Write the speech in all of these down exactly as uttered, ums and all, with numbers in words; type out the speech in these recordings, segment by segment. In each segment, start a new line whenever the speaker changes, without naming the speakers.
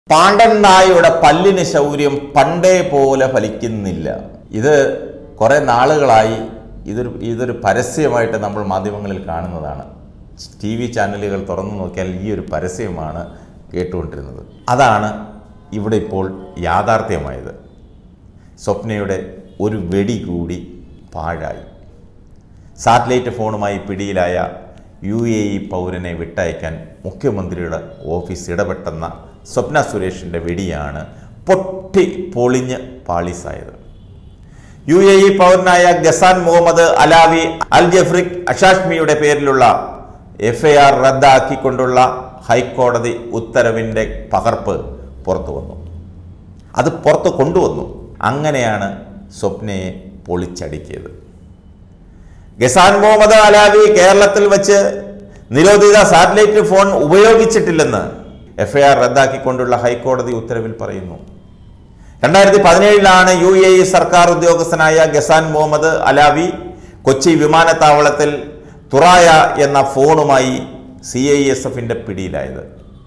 പാണ്ഡൻ നായയുടെ പല്ലിന് ശൗര്യം പണ്ടേ പോലെ ഫലിക്കുന്നില്ല. ഇത് കുറേ നാളുകളായി ഇതൊരു ഇതൊരു പരസ്യമായിട്ട് നമ്മൾ മാധ്യമങ്ങളിൽ കാണുന്നതാണ്. ടി വി ചാനലുകൾ തുറന്നു നോക്കിയാൽ ഈ ഒരു പരസ്യമാണ് കേട്ടുകൊണ്ടിരുന്നത്. അതാണ് ഇവിടെ ഇപ്പോൾ യാഥാർത്ഥ്യമായത്. സ്വപ്നയുടെ ഒരു വെടി കൂടി പാഴായി. സാറ്റലൈറ്റ് ഫോണുമായി പിടിയിലായ യു എ ഇ പൗരനെ വിട്ടയക്കാൻ മുഖ്യമന്ത്രിയുടെ ഓഫീസ് ഇടപെട്ടെന്ന സ്വപ്ന സുരേഷിൻ്റെ വെടിയാണ് പൊട്ടി പൊളിഞ്ഞ് പാളീസായത്. യു എ ഇ പൗരനായ ഗസാൻ മുഹമ്മദ് അലാവി അൽ ജഫ്രിക് അഷാഷ്മിയുടെ പേരിലുള്ള എഫ് ഐ ആർ റദ്ദാക്കിക്കൊണ്ടുള്ള ഹൈക്കോടതി ഉത്തരവിൻ്റെ പകർപ്പ് പുറത്തു വന്നു. അത് പുറത്ത് കൊണ്ടുവന്നു. അങ്ങനെയാണ് സ്വപ്നയെ പൊളിച്ചടുക്കിയത്. ഗസാൻ മുഹമ്മദ് അലാവി കേരളത്തിൽ വെച്ച് നിരോധിത സാറ്റലൈറ്റ് ഫോൺ ഉപയോഗിച്ചിട്ടില്ലെന്ന് എഫ് ഐ ആർ റദ്ദാക്കിക്കൊണ്ടുള്ള ഹൈക്കോടതി ഉത്തരവിൽ പറയുന്നു. രണ്ടായിരത്തി പതിനേഴിലാണ് യു എ ഇ സർക്കാർ ഉദ്യോഗസ്ഥനായ ഗസാൻ മുഹമ്മദ് അലാവി കൊച്ചി വിമാനത്താവളത്തിൽ തുറായ എന്ന ഫോണുമായി സി ഐ എസ് എഫിൻ്റെ പിടിയിലായത്.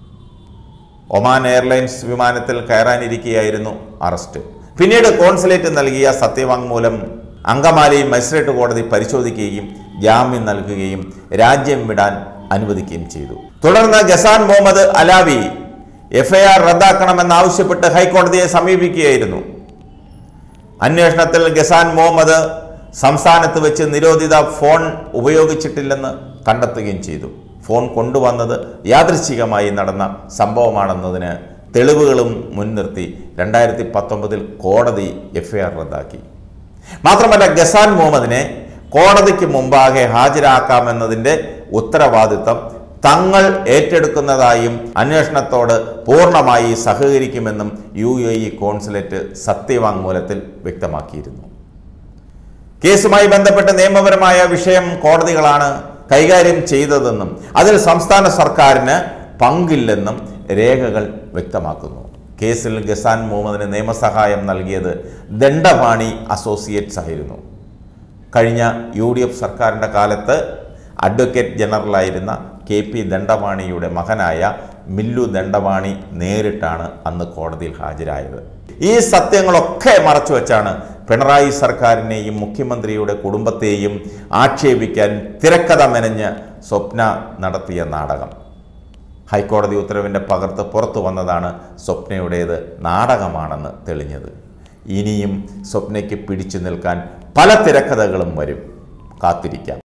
ഒമാൻ എയർലൈൻസ് വിമാനത്തിൽ കയറാനിരിക്കെയായിരുന്നു അറസ്റ്റ്. പിന്നീട് കോൺസുലേറ്റ് നൽകിയ സത്യവാങ്മൂലം അങ്കമാലി മജിസ്ട്രേറ്റ് കോടതി പരിശോധിക്കുകയും ജാമ്യം നൽകുകയും രാജ്യം വിടാൻ അനുവദിക്കുകയും ചെയ്തു. തുടർന്ന് Ghazan Muhammad Alawi F I R റദ്ദാക്കണമെന്നാവശ്യപ്പെട്ട് ഹൈക്കോടതിയെ സമീപിക്കുകയായിരുന്നു. അന്വേഷണത്തിൽ ഗസാൻ മുഹമ്മദ് സംസ്ഥാനത്ത് വെച്ച് നിരോധിത ഫോൺ ഉപയോഗിച്ചിട്ടില്ലെന്ന് കണ്ടെത്തുകയും ചെയ്തു. ഫോൺ കൊണ്ടുവന്നത് യാദൃച്ഛികമായി നടന്ന സംഭവമാണെന്നതിന് തെളിവുകളും മുൻനിർത്തി രണ്ടായിരത്തി പത്തൊമ്പതിൽ കോടതി എഫ് ഐ ആർ റദ്ദാക്കി. മാത്രമല്ല, ഗസാൻ മുഹമ്മദിനെ കോടതിക്ക് മുമ്പാകെ ഹാജരാക്കാമെന്നതിൻ്റെ ഉത്തരവാദിത്തം തങ്ങൾ ഏറ്റെടുക്കുന്നതായും അന്വേഷണത്തോട് പൂർണ്ണമായി സഹകരിക്കുമെന്നും യു എ ഇ കോൺസുലേറ്റ് സത്യവാങ്മൂലത്തിൽ വ്യക്തമാക്കിയിരുന്നു. കേസുമായി ബന്ധപ്പെട്ട് നിയമപരമായ വിഷയം കോടതികളാണ് കൈകാര്യം ചെയ്തതെന്നും അതിൽ സംസ്ഥാന സർക്കാരിന് പങ്കില്ലെന്നും രേഖകൾ വ്യക്തമാക്കുന്നു. കേസിൽ ഗസാൻ മുഹമ്മദിന് നിയമസഹായം നൽകിയത് ദണ്ഡപാണി അസോസിയേറ്റ്സ് ആയിരുന്നു. കഴിഞ്ഞ യു ഡി എഫ് സർക്കാരിൻ്റെ കാലത്ത് അഡ്വക്കേറ്റ് ജനറലായിരുന്ന കെ പി ദണ്ഡപാണിയുടെ മകനായ മില്ലു ദണ്ഡപാണി നേരിട്ടാണ് അന്ന് കോടതിയിൽ ഹാജരായത്. ഈ സത്യങ്ങളൊക്കെ മറച്ചു വച്ചാണ് പിണറായി സർക്കാരിനെയും മുഖ്യമന്ത്രിയുടെ കുടുംബത്തെയും ആക്ഷേപിക്കാൻ തിരക്കഥ മെനഞ്ഞ് സ്വപ്ന നടത്തിയ നാടകം. ഹൈക്കോടതി ഉത്തരവിൻ്റെ പകർത്ത് പുറത്തു വന്നതാണ് സ്വപ്നയുടേത് നാടകമാണെന്ന് തെളിഞ്ഞത്. ഇനിയും സ്വപ്നയ്ക്ക് പിടിച്ചു നിൽക്കാൻ പല തിരക്കഥകളും വരും. കാത്തിരിക്കാം.